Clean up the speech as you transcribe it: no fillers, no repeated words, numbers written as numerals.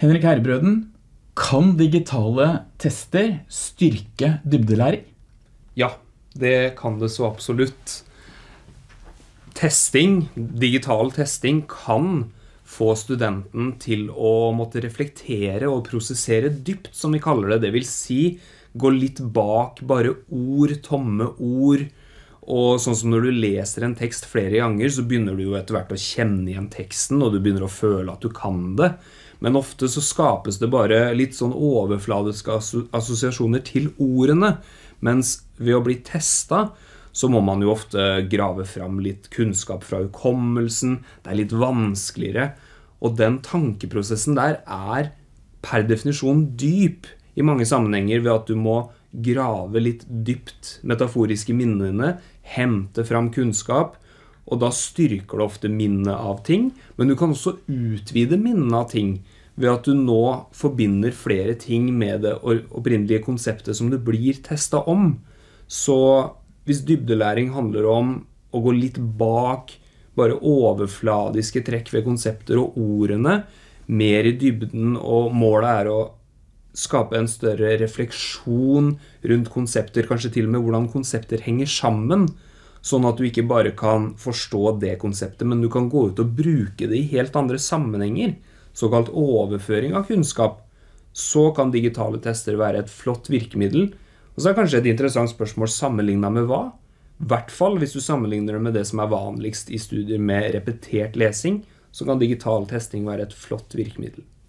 Henrik Herbrøden, kan digitale tester styrke dybdelæring? Ja, det kan det så absolutt. Digital testing kan få studenten til å måtte reflektere og prosessere dypt, som vi kaller det. Det vil si, gå litt bak bare ord, tomme ord. Og sånn som når du leser en tekst flere ganger, så begynner du jo etter hvert å kjenne igjen teksten, og du begynner å føle at du kan det. Men ofte så skapes det bare litt sånn overfladiske assosiasjoner til ordene, mens ved å bli testet, så må man jo ofte grave fram litt kunnskap fra hukommelsen, det litt vanskeligere, og den tankeprosessen der per definisjon dyp i mange sammenhenger ved at du må grave litt dypt metaforiske minnene, hente fram kunnskap, og da styrker det ofte minnet av ting, men du kan også utvide minnet av ting ved at du nå forbinder flere ting med det opprinnelige konseptet som du blir testet om. Så hvis dybdelæring handler om å gå litt bak bare overfladiske trekk ved konsepter og ordene, mer i dybden, og målet å skape en større refleksjon rundt konsepter, kanskje til og med hvordan konsepter henger sammen, sånn at du ikke bare kan forstå det konseptet, men du kan gå ut og bruke det i helt andre sammenhenger, såkalt overføring av kunnskap. Så kan digitale tester være et flott virkemiddel, og så kanskje et interessant spørsmål sammenlignet med hva? I hvert fall hvis du sammenligner det med det som vanligst i studier med repetert lesing, så kan digital testing være et flott virkemiddel.